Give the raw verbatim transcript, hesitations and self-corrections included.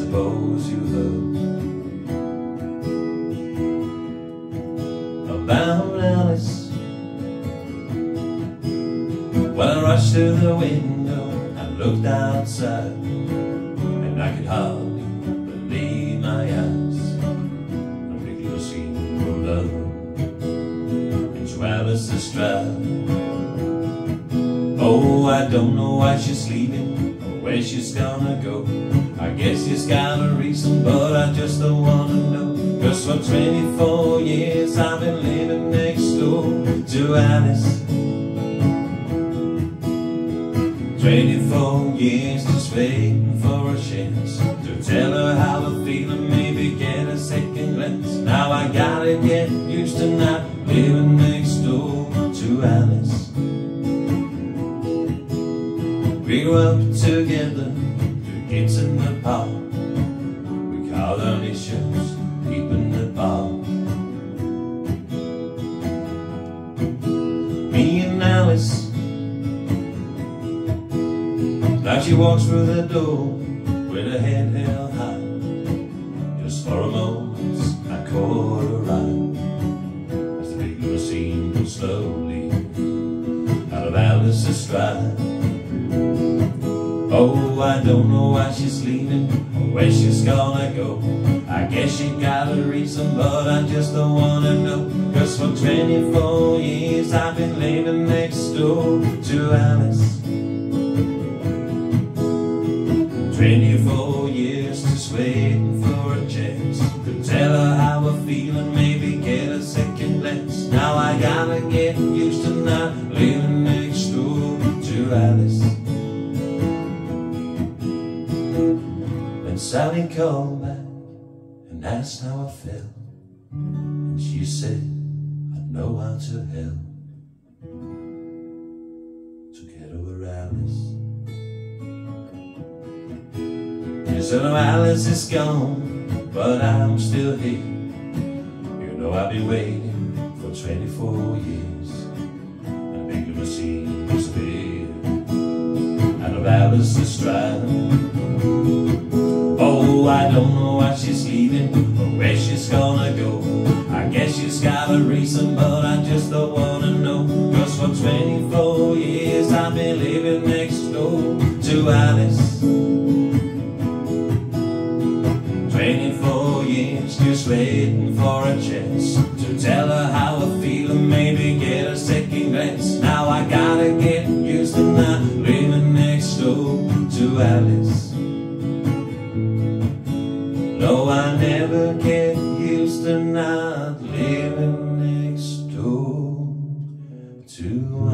suppose you heard about Alice. Well, I rushed to the window and looked outside, and I could hardly believe my eyes. A big little scene rolled up into Alice's stride. Oh, I don't know why she's leaving or where she's gonna go. I guess she's got a reason, but I just don't wanna know. Cause for twenty-four years I've been living next door to Alice. Twenty-four years just waiting for a chance to tell her how I feel and maybe get a second glance. Now I gotta get used to not living next door to Alice. We grew up together, two kids in the park. We called our issues, keeping the bar. Me and Alice, like she walks through the door with her head held high. Just for a moment I caught her eye as the big limousine goes slowly out of Alice's stride. Oh, I don't know why she's leaving or where she's gonna go. I guess she got a reason, but I just don't wanna know. Cause for twenty-four years I've been living next door to Alice. Twenty-four years just waiting for a chance to tell her how I feel and maybe get a second glance. Now I gotta get used to not living next door to Alice. Then Sally called back and asked how I felt, and she said I'd know how to help to get over Alice. She said, oh, Alice is gone, but I'm still here. You know I've been waiting for twenty-four years. And a big limousine disappeared out of Alice's stride. Oh, I don't know why she's leaving or where she's gonna go. I guess she's got a reason, but I just don't wanna know. Cause for twenty-four years I've been living next door to Alice. Twenty-four years just waiting for a chance to tell her how I feel and maybe get a second glance. Now I gotta get used to not living next door to Alice. No, I never get used to not living next door to